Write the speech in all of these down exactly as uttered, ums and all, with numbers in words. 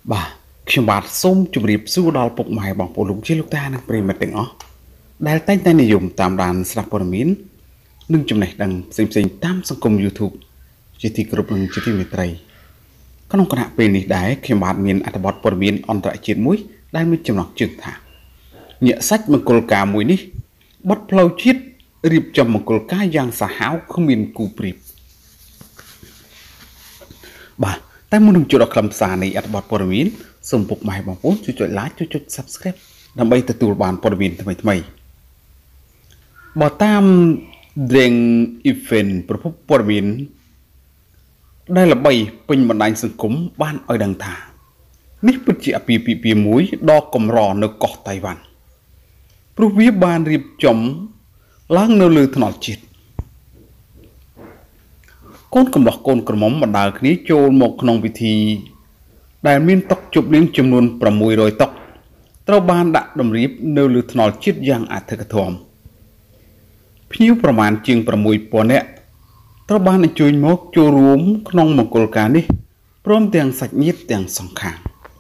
បាទខ្ញុំបាទសូមជម្រាបសួរដល់ពុកម៉ែបងប្អូនលោកជាលោកតានិងប្រិយមិត្តទាំងអស់ដែលតែងតែនិយមតាមដានស្ដាប់ព័ត៌មាននិងចំណេះដឹងផ្សេងៗតាមសង្គម YouTube ជាទីគោរពនិងជាទីមេត្រីក្នុងគណៈពេលនេះដែរខ្ញុំបាទមានអត្ថបទព័ត៌មានអន្តរជាតិមួយដែលមានចំណងជើងថាញាក់សាច់មង្គលការមួយនេះបត់ផ្លូវជាតិរៀបចំមង្គលការយ៉ាងសាហាវគ្មានគូប្រៀបបាទតែមុននឹងចូលដល់ខ្លឹមសារនៃអត្ថបទព័ត៌មានសូមពុកម៉ែបងប្អូនជួយចុច like ជួយចុច Subscribe ដើម្បីទទួលបានព័ត៌មានថ្មីៗបើតាម Deng Event ប្រភពព័ត៌មានដែលល្បីពេញបណ្ដាញសង្គមបានឲ្យដឹងថានេះពិតជាអាពាហ៍ពិពាហ៍មួយដ៏កម្រនៅកោះតៃវ៉ាន់ព្រោះវាបានរៀបចំឡើងនៅលើថ្នល់ជាតិកូនកំលោះកូនក្រមុំបណ្ដាលគ្នាចូលមកក្នុងពិធីដែលមានតុជប់លៀងចំនួនប្រាំមួយរយតុត្រូវបានដាក់តម្រៀបនៅលើថ្នល់ជាតិយ៉ាងអធិកធមភ្ញៀវប្រមាណជាងប្រាំមួយពាន់នាក់ត្រូវបានអញ្ជើញមកចូលរួមក្នុងមង្គលការនេះព្រមទាំងសាច់ញាតិទាំងសងខាង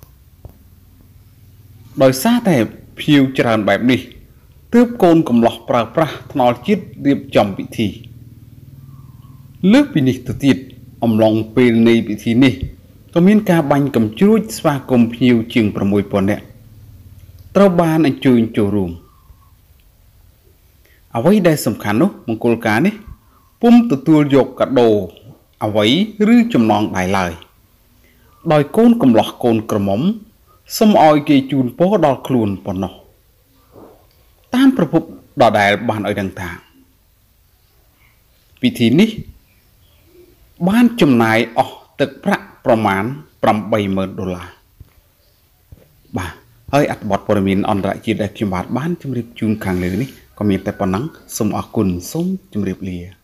ដោយសារតែភ្ញៀវច្រើនបែបនេះទើបកូនកំលោះប្រើប្រាស់ថ្នល់ជាតិរៀបចំពិធីលើសពីនេះទៅទៀតអំឡុងពេលនៃពិធីនេះក៏មានការបាញ់កំជ្រួចស្វាគមន៍ភ្ញៀវជាងប្រាំមួយពាន់នាក់ត្រូវបានអញ្ជើញចូលរួមអ្វីដែលសំខាន់នោះមង្គលការនេះពុំទទួលយកកាដូអ្វីឬចំណងដៃឡើយដោយកូនកំលោះកូនក្រមុំសុំឲ្យគេជូនពរដល់ខ្លួនប៉ុណ្ណោះតាមប្រភពដដែលបានឲ្យដឹងថាពិធីនេះបានចំណាយអស់ទឹកប្រាក់ប្រមាណប្រាំបីម៉ឺនដុល្លារបាទហើយអត្ថបទព័ត៌មានអន្តរជាតិដែលខ្ញុំបាទបានជម្រាបជូនខាងលើនេះក៏មានតែប៉ុណ្ណឹងសូមអរគុណសូមជម្រាបលា